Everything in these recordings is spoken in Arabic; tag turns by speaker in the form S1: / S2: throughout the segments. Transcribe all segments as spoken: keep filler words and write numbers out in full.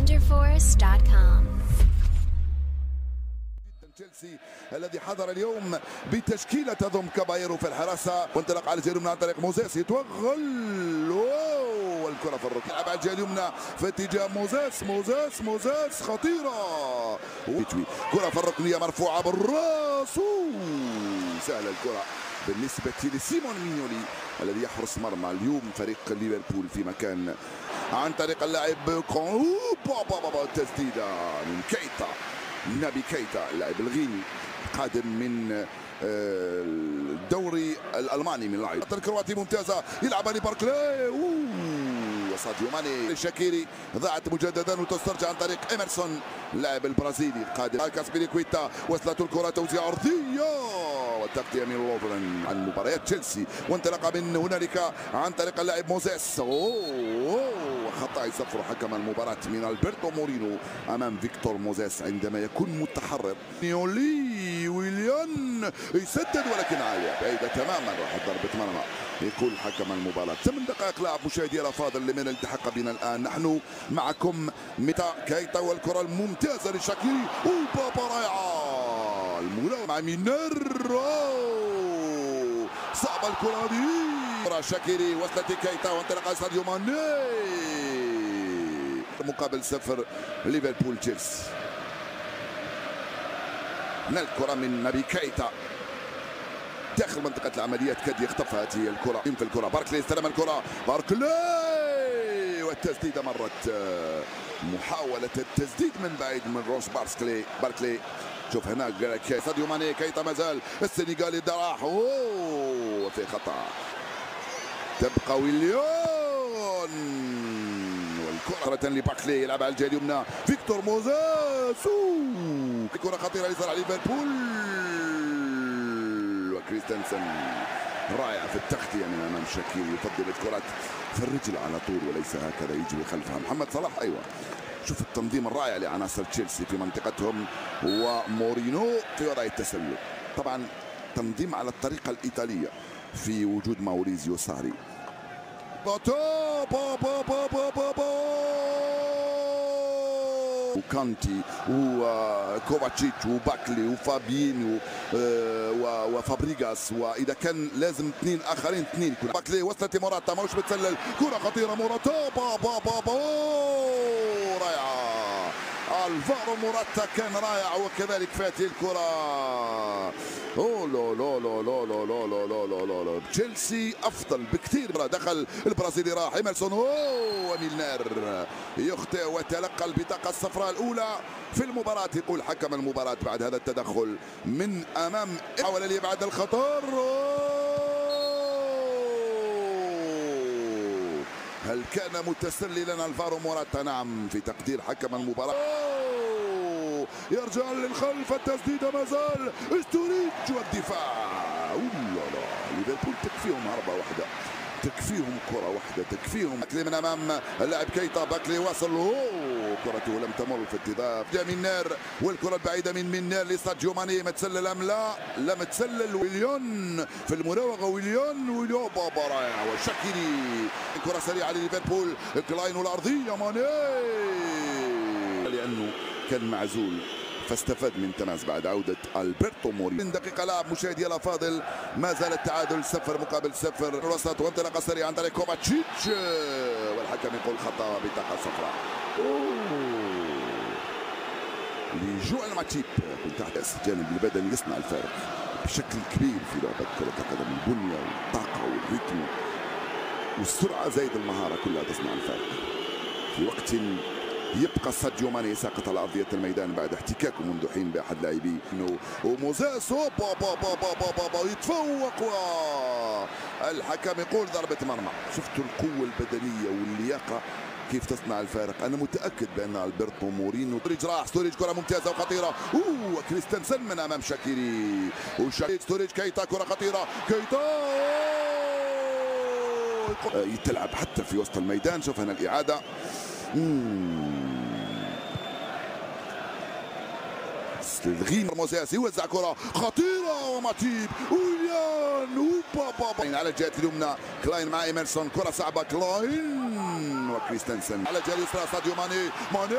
S1: thunder force dot com.
S2: تشيلسي الذي حضر اليوم بتشكيلة تضم كابايرو في الحراسة، وانطلق على الجهة اليمنى عن طريق موزيس، يتوغل والكرة في الركن، يلعب على الجهة اليمنى في اتجاه موزيس، موزيس موزيس خطيرة، كرة في الركنية مرفوعة بالراس، سهلة الكرة بالنسبة لسيمون مينيولي الذي يحرس مرمى اليوم فريق ليفربول في مكان عن طريق اللاعب بابا تسديدة من كيتا، نبي كيتا اللاعب الغيني قادم من الدوري الالماني من لاعب الكرواتي ممتازه، يلعب لباركلي وساديو ماني، شاكيري ضاعت مجددا وتسترجع عن طريق ايمرسون اللاعب البرازيلي قادم كاسبيليكويتا، وصلت الكره توزيع ارضيه والتغطيه من لوفرن عن مباريات تشيلسي، وانطلق من هنالك عن طريق اللاعب موزيس، اوه خطا يصفر حكم المباراه من البرتو مورينو امام فيكتور موزيس عندما يكون متحرر. نيولي ويليان يسدد ولكن عاليه بعيده تماما، راحت ضربه مرمى يقول حكم المباراه. ثمان دقائق لعب مشاهدي الافاضل لمن التحق بنا الان، نحن معكم متى كيتا والكره الممتازه لشاكيري وبابا رائعه المراوغه مع مينر، صعبه الكره دي، شاكيري وصلت كيتا وانطلق ساديو ماني، مقابل صفر ليفربول تشيلسي. الكره من نبي كيتا داخل منطقة العمليات، كاد يخطفها هذه الكرة في الكرة، باركلي استلم الكرة، باركلي والتسديدة مرت، محاولة التسديد من بعيد من روس باركلي، باركلي شوف هناك ساديو ماني، كيتا مازال السنغالي دراح، اوه في خطأ، تبقى ويليون والكرة لباركلي، يلعب على الجهة اليمنى فيكتور موزيس، كرة خطيرة لصالح ليفربول، كريستنسن رائع في التغطية من امام شاكيري، يفضل الكرات في الرجل على طول وليس هكذا يجري خلفها. محمد صلاح ايوه، شوف التنظيم الرائع لعناصر تشيلسي في منطقتهم، ومورينو في وضع التسلل، طبعا تنظيم على الطريقة الإيطالية في وجود ماوريزيو ساري. بابا بابا بابا بابا وكانتي وكوفاتشيتش وباكلي وفابينيو وفابريغاس، واذا كان لازم اثنين اخرين اثنين. باكلي وصلت موراتا، ماهوش بتسلل، كره خطيره موراتا، بابا بابا رائعه، الفارو موراتا كان رائع، وكذلك فاتي الكره، اوه لا لا لا لا لا لا لا لا لا لا تشيلسي افضل بكثير، دخل البرازيلي راح ايمرسون، اوه وميلنر يخطئ وتلقى البطاقه الصفراء الاولى في المباراه، يقول حكم المباراه بعد هذا التدخل من امام، حاول ليبعد الخطر، هل كان متسللا الفارو موراتا؟ نعم في تقدير حكم المباراه، يرجع للخلف، التسديده مازال ستوريج والدفاع، اولا لا ليفربول تكفيهم هربه واحده، تكفيهم كره واحده، تكفيهم. باكلي من امام اللاعب كيتا، باكلي واصل، اوه كرته لم تمر في اتجاه مينير، والكره البعيده من مينير لساديو ماني، متسلل ام لا؟ لم تسلل، ويليون في المراوغه، ويليون ويليون بابا رائع، وشاكيري كره سريعه لليفربول، كلاين والارضيه ماني لانه كان معزول فاستفاد من تماس بعد عودة البرتو مورينو. من دقيقة لعب مشاهدي الأفاضل، ما زال التعادل صفر مقابل صفر، الوسط وانطلاقة سريعة عن طريق كوفاتشيتش، والحكم يقول خطأ بطاقة صفراء. لجوال ماتيب تحت الجانب البدني يصنع الفارق بشكل كبير في لعبة كرة القدم، البنية والطاقة والريتم والسرعة زائد المهارة كلها تصنع الفارق، في وقت يبقى ساديو ماني ساقط على ارضيه الميدان بعد احتكاكه منذ حين باحد لاعبيه، وموزيس بابا بابا بابا يتفوق، والحكم يقول ضربه مرمى. شفتوا القوه البدنيه واللياقه كيف تصنع الفارق، انا متاكد بان البرتو مورينو. ستوريج راح، ستوريج كره ممتازه وخطيره، اوه كريستنسن من امام شاكيري، وشاكيري ستوريج كيتا كره خطيره، كيتا يتلعب حتى في وسط الميدان. شوف هنا الاعاده، الغين موسياس يوزع كرة خطيرة وماتيب ويليان وبابا على الجهة اليمنى كلاين مع إيمرسون كرة صعبة كلاين وكريستنسن على الجهة اليسرى ساديو ماني ماني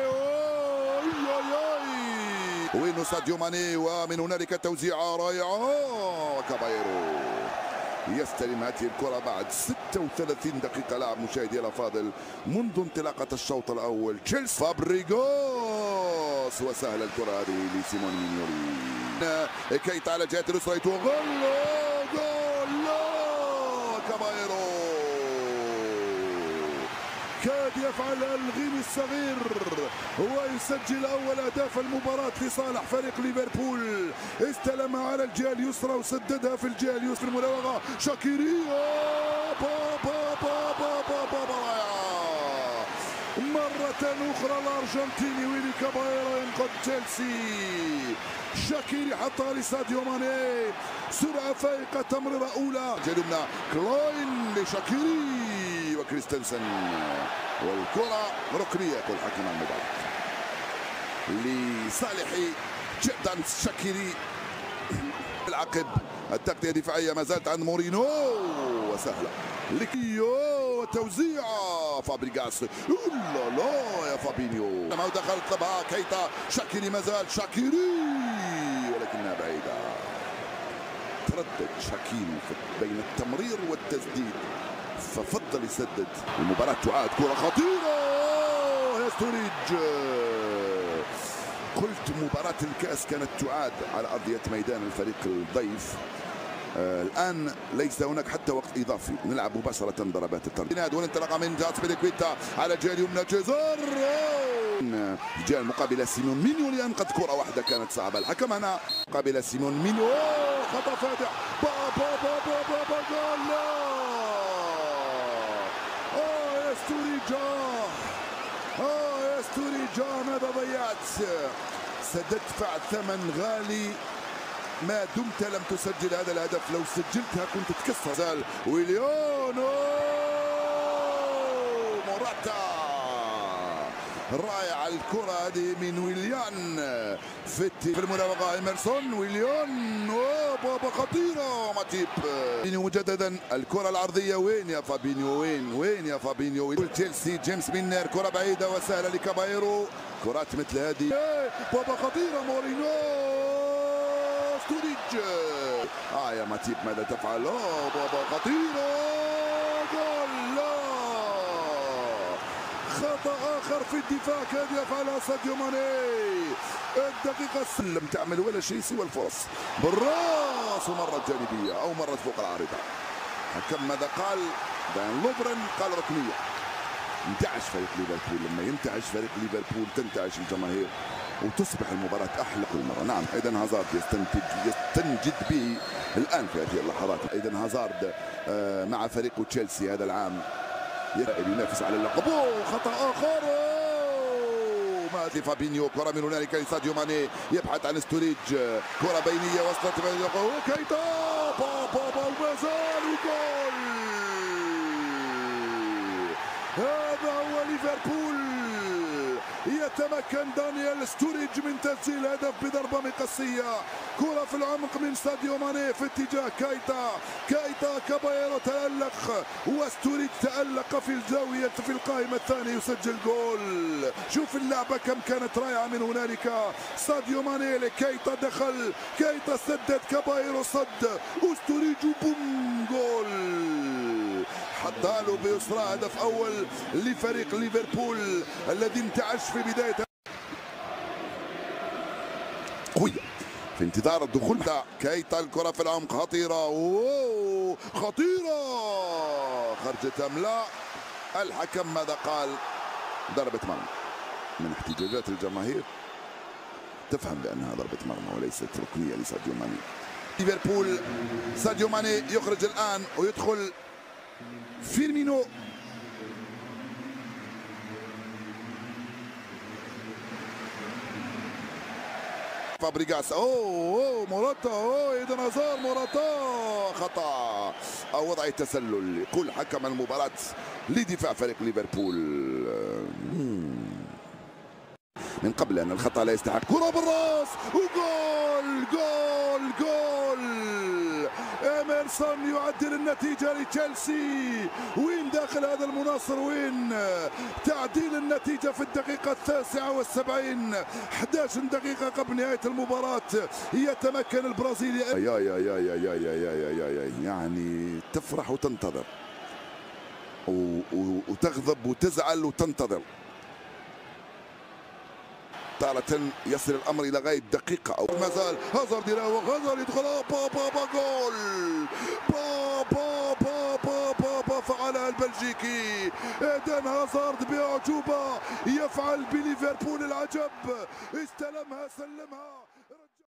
S2: وين ساديو ماني ومن هنالك توزيعة رائعة وكابايرو يستلم هذه الكرة بعد ستة وثلاثين دقيقة لعب مشاهدي الأفاضل منذ انطلاقة الشوط الأول تشيلسي فابريغاس وسهل الكرة هذه لسيمون مينيولي كيتا على جهة اليسرى جول جول كابايرو كاد يفعل الغيني الصغير ويسجل اول اهداف المباراه لصالح فريق ليفربول. استلم على الجهه اليسرى وسددها في الجهه اليسرى في المراوغه شاكيري بابا بابا بابا رائعه مره اخرى الارجنتيني ويلي كابايرو ينقذ تشيلسي. شاكيري حطها لساديو ماني سرعه فائقه تمريره اولى جنوبنا كلاين لشاكيري وكريستنسن والكرة ركنية يقول حكم المباراة لصالح جدا شاكيري. العقب التغطية الدفاعية ما زالت عند مورينو وسهلة لكيو توزيعة فابريغاس لا لا يا فابينيو ما دخل طلبها كيتا شاكيري ما زال شاكيري ولكنها بعيدة. تردد شاكيري بين التمرير والتسديد ففضل يسدد. المباراة تعاد كرة خطيرة يا ستوريج. قلت مباراة الكأس كانت تعاد على أرضية ميدان الفريق الضيف. آه الآن ليس هناك حتى وقت إضافي نلعب مباشرة ضربات الترجيح والانطلاقة من جهة سبيليكويتا على الجهة اليمنى جيزار الجهة المقابلة سيمون مينيولي أنقذ كرة واحدة كانت صعبة. الحكم هنا مقابلة سيمون مينيو خطأ فادح با با با با با با جول ستوريجا اه يا ستوريجا ماذا ضيعت؟ ستدفع ثمن غالي ما دمت لم تسجل هذا الهدف. لو سجلتها كنت تكسر. زال ويليانو موراتا رائع الكرة هذه من ويليان في المراوغة إيمرسون ويليان بابا خطيرة ماتيب مجددا الكرة العرضية وين يا فابينيو وين وين يا فابينيو تشيلسي جيمس مينر كرة بعيدة وسهلة لكابايرو. كرات مثل هذه بابا خطيرة مورينو ستوريج اه يا ماتيب ماذا تفعل؟ اه بابا خطيرة جول لا خطأ آخر في الدفاع كاد يفعلها ساديو ماني. الدقيقة لم تعمل ولا شيء سوى الفرص بالراس ومرت جانبية أو مرت فوق العارضة. حكم ماذا قال؟ دان لوفرن قال ركنية. انتعش فريق ليفربول. لما ينتعش فريق ليفربول تنتعش الجماهير وتصبح المباراة أحلى كل مرة. نعم ايدن هازارد يستنتج يستنجد به الآن في هذه اللحظات. ايدن هازارد مع فريق تشيلسي هذا العام ينافس على اللقب. خطأ آخر ما هذه فابينيو. كرة من هنالك لساديو ماني يبحث عن ستوريج. كرة بينية وصلت كيتا بابا ومازال وجول. هذا هو ليفربول. يتمكن دانيال ستوريج من تسجيل هدف بضربة مقصية. كرة في العمق من ساديو ماني في اتجاه كايتا. كايتا كابايرو تألق وستوريج تألق في الزاوية في القائمة الثانية يسجل جول. شوف اللعبة كم كانت رائعة من هنالك. ساديو ماني لكايتا دخل كايتا سدد كابايرو صد وستوريج بوم جول. حطاله بيسرى هدف أول لفريق ليفربول الذي انتعش في بداية قوية في انتظار الدخول. كايتا الكرة في العمق خطيرة أوه خطيرة خرجت أم لا؟ الحكم ماذا قال؟ ضربة مرمى. من احتجاجات الجماهير تفهم بأنها ضربة مرمى وليست ركنية لساديو ماني. ليفربول ساديو ماني يخرج الآن ويدخل فيرمينو. فابريغاس اوه اوه موراتا اوه ايدن هازار موراتا خطأ او وضع التسلل. يقول حكم المباراة لدفاع فريق ليفربول من قبل أن الخطأ لا يستحق. كرة بالراس وجول جول جول. إيمرسون يعدل النتيجة لتشيلسي. وين داخل هذا المناصر؟ وين تعديل النتيجة في الدقيقة التاسعة والسبعين، أحد عشر دقيقة قبل نهاية المباراة يتمكن البرازيلي. يا يا يا يا يا يا يا يا يا يعني تفرح وتنتظر وتغضب وتزعل وتنتظر. تارة يصل الامر الى غايه دقيقه او ما زال هازارد يراوغ، هازارد يدخل با با با جول. با با با با با با فعلها البلجيكي ايدن هازارد باعجوبه، يفعل بليفربول العجب، استلمها سلمها.